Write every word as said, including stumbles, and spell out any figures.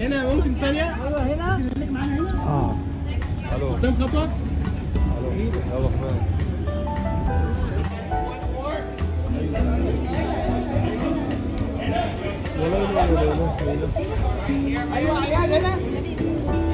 هنا ممكن ثانية. ايوه هنا. ممكن خليك معانا هنا. اه. الو. قدام خطوة. الو. يا رحمن. ايوه عيال هنا.